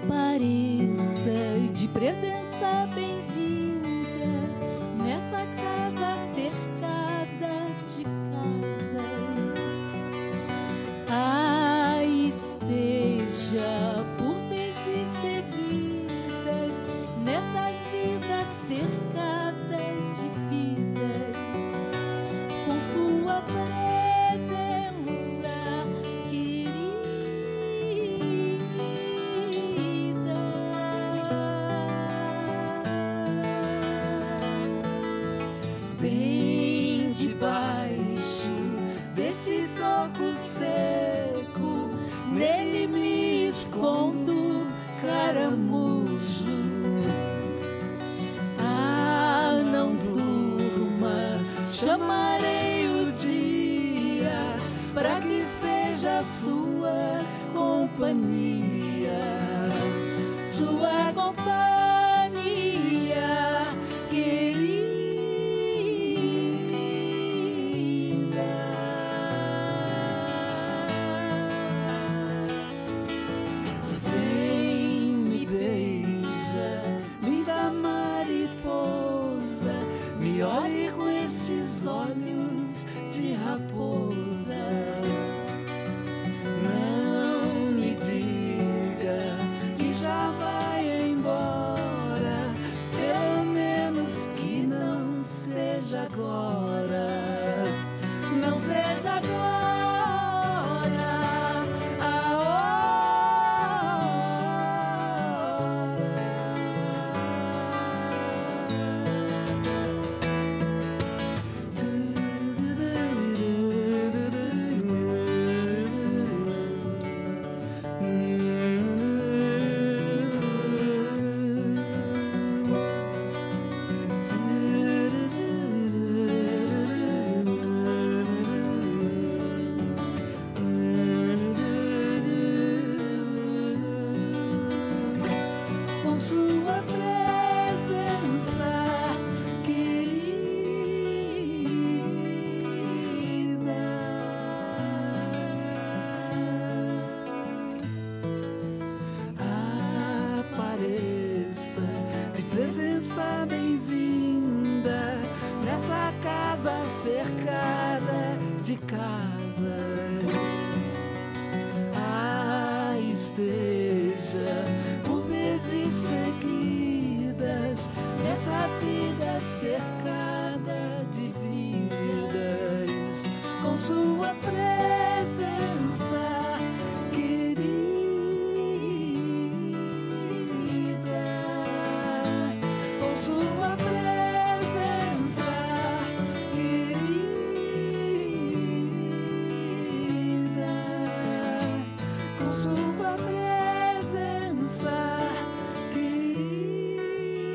Apareça de presença bem-vinda nessa casa cercada de casas. Ah, esteja por vezes seguidas nessa vida cercada de vidas, com sua presença querida. Bem debaixo desse toco seco, nele me escondo, caramujo. Ah, não durma, chamarei o dia para que seja sua companhia, sua companhia querida. Vem, me beija, linda mariposa, me olhe com estes olhos de raposa. Não me diga que já vai embora, pelo menos que não seja agora, não seja agora. Com sua presença querida. Apareça de presença bem-vinda nessa casa cercada de casas. Ah, esteja por vezes seguidas nessa vida cercada de vidas, com sua presença querida, com sua presença querida, com sua presença querida.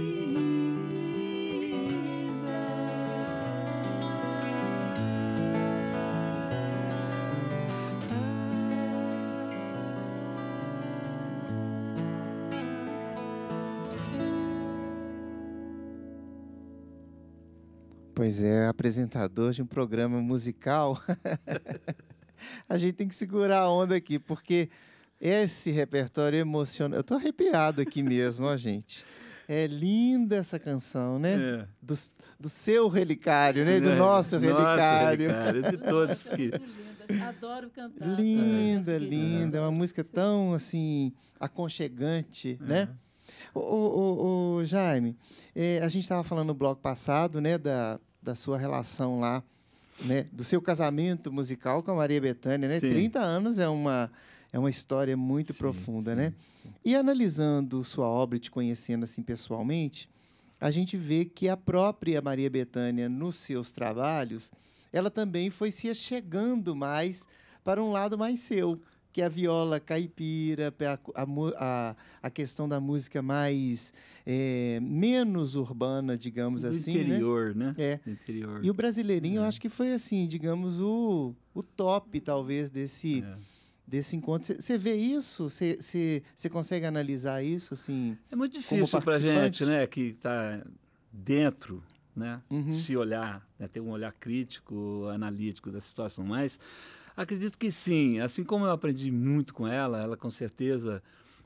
Pois é, apresentador de um programa musical. A gente tem que segurar a onda aqui, porque esse repertório emociona. Eu tô arrepiado aqui mesmo, ó, gente. É linda essa canção, né? É. Do seu relicário, né? Do nosso relicário. De todos que... Muito linda. Adoro cantar. Linda, linda. É uma música tão, assim, aconchegante, né? Ô, Jaime, a gente estava falando no bloco passado, né, da sua relação lá, né, do seu casamento musical com a Maria Bethânia, né? Sim. 30 anos é uma história muito profunda, né? Sim. E analisando sua obra e te conhecendo assim pessoalmente, a gente vê que a própria Maria Bethânia, nos seus trabalhos, ela também foi se achegando mais para um lado mais seu, que é a viola caipira, a questão da música mais menos urbana, digamos Do assim, interior, né? É. Do interior. E o Brasileirinho, eu acho que foi assim, digamos, o top, talvez, desse encontro. Você vê isso? Você consegue analisar isso, assim? É muito difícil para a gente, né, que está dentro, né, Uhum. se olhar, né, ter um olhar crítico, analítico da situação, mas acredito que sim, assim como eu aprendi muito com ela, ela com certeza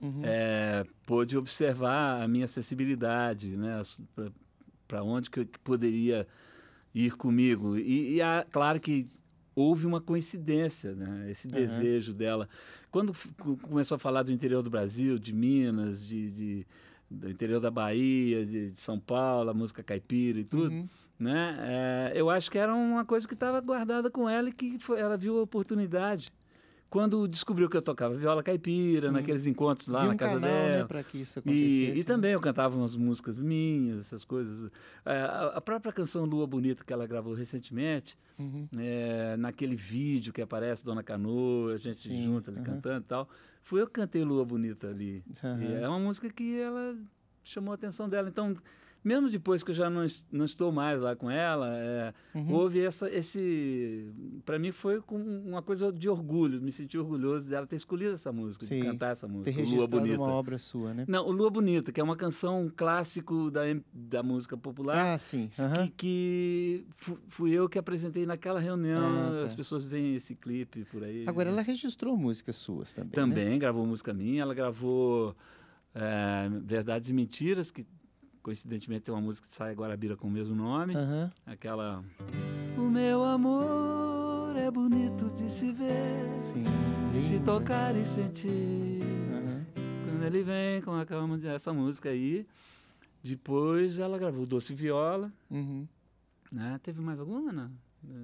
pôde observar a minha sensibilidade, né? Para onde que eu poderia ir comigo. Claro que houve uma coincidência, né? Esse desejo dela. Quando começou a falar do interior do Brasil, de Minas, do interior da Bahia, de São Paulo, a música caipira e tudo, né? Eu acho que era uma coisa que estava guardada com ela e que ela viu a oportunidade. Quando descobriu que eu tocava viola caipira, naqueles encontros lá na casa dela. Né, para que isso acontecesse. E também eu cantava umas músicas minhas, essas coisas. A própria canção Lua Bonita, que ela gravou recentemente, naquele vídeo que aparece Dona Canoa, a gente se junta ali cantando e tal, fui eu que cantei Lua Bonita ali. E é uma música que ela chamou a atenção dela. Então, mesmo depois que eu já não estou mais lá com ela, houve esse... Para mim foi uma coisa de orgulho, me senti orgulhoso dela ter escolhido essa música, de cantar essa música, ter Lua Bonita. uma obra sua, né? Não, o Lua Bonita, que é uma canção clássico da música popular. Ah, sim. Que fui eu que apresentei naquela reunião, as pessoas veem esse clipe por aí. Agora, ela registrou músicas suas também, Também, né? gravou música minha, ela gravou Verdades e Mentiras, que coincidentemente tem uma música que sai agora, Bira, com o mesmo nome. Aquela... O meu amor é bonito de se ver, de se tocar e sentir. Quando ele vem com essa música aí. Depois ela gravou Doce Viola. Né? Teve mais alguma, não?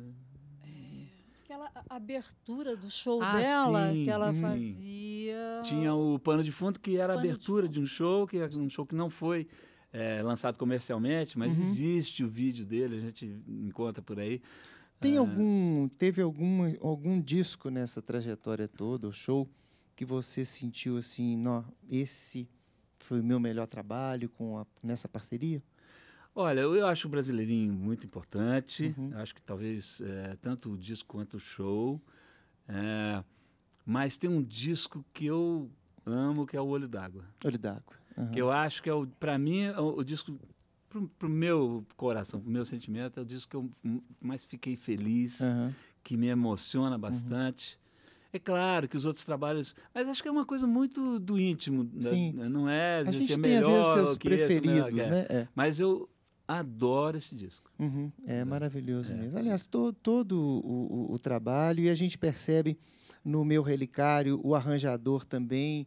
Aquela abertura do show dela, que ela fazia... Tinha o Pano de Fundo, que era a abertura de um show, que era um show que não foi lançado comercialmente, mas existe o vídeo dele, a gente encontra por aí. Teve algum disco nessa trajetória toda, o show, que você sentiu assim, esse foi o meu melhor trabalho nessa parceria? Olha, eu acho o Brasileirinho muito importante, acho que talvez tanto o disco quanto o show, mas tem um disco que eu amo, que é o Olho d'Água. Olho d'Água. Que eu acho que para mim, o disco, pro meu coração, pro meu sentimento, é o disco que eu mais fiquei feliz, que me emociona bastante. É claro que os outros trabalhos... Mas acho que é uma coisa muito do íntimo. Sim. Não é a gente se é tem, melhor, às vezes, seus preferidos, esse, né? Mas eu adoro esse disco. É maravilhoso mesmo. Aliás, todo o trabalho, e a gente percebe no Meu Relicário, o arranjador também,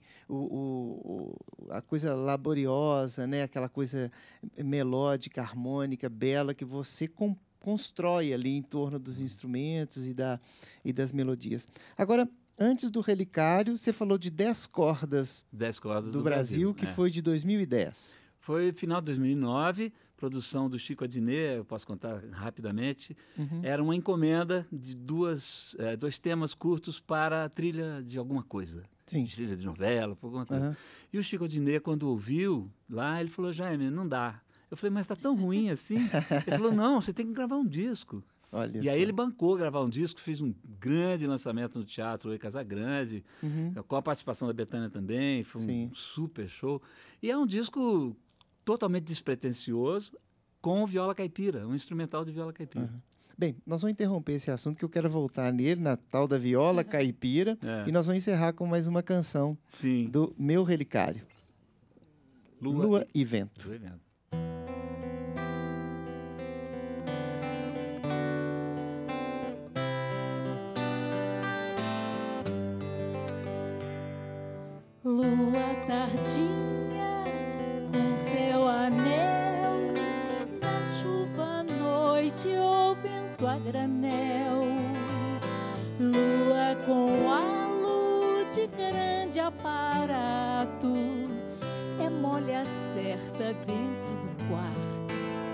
a coisa laboriosa, né? Aquela coisa melódica, harmônica, bela, que você constrói ali em torno dos instrumentos e das melodias. Agora, antes do Relicário, você falou de 10 cordas, 10 cordas do Brasil, que foi de 2010. Foi final de 2009, produção do Chico Adnet, eu posso contar rapidamente. Era uma encomenda de dois temas curtos para a trilha de alguma coisa. Sim. Trilha de novela, alguma coisa. E o Chico Adnet, quando ouviu lá, ele falou, Jaime, não dá. Eu falei, mas está tão ruim assim? Ele falou, não, você tem que gravar um disco. Olha e aí ele bancou gravar um disco, fez um grande lançamento no Teatro Casagrande, com a participação da Bethânia também, foi um super show. E é um disco totalmente despretensioso, com viola caipira, um instrumental de viola caipira. Bem, nós vamos interromper esse assunto, que eu quero voltar nele, na tal da viola caipira, e nós vamos encerrar com mais uma canção do Meu Relicário. Lua e Vento. Lua e Vento. Lua tardinha com seu anel, na chuva à noite ou vento a granel. Lua com halo de grande aparato, é molha certa dentro do quarto.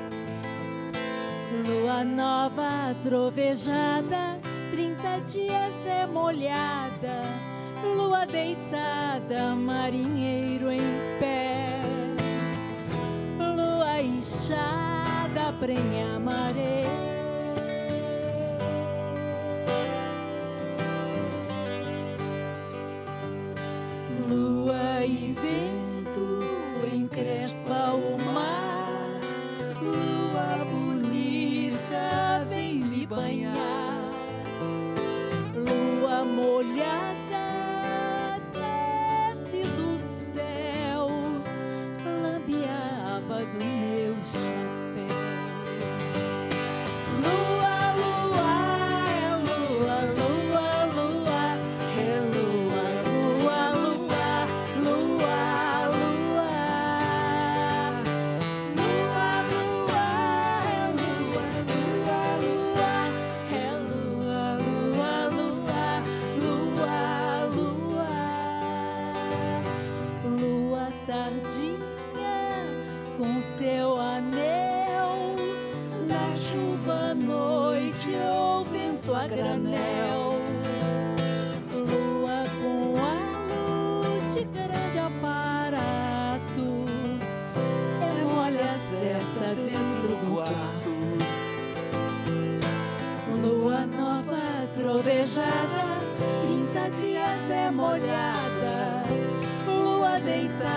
Lua nova trovejada, 30 dias é molhada. Lua deitada, marinheiro em pé. Lua inchada, prenha a maré. Lua e vento encrespa o mar. Lua bonita, vem me banhar. Lua molhada, desce do granel. Lua com a luz de grande aparato, é mole a certa dentro do quarto. Lua nova trovejada, 30 dias é molhada. Lua deitada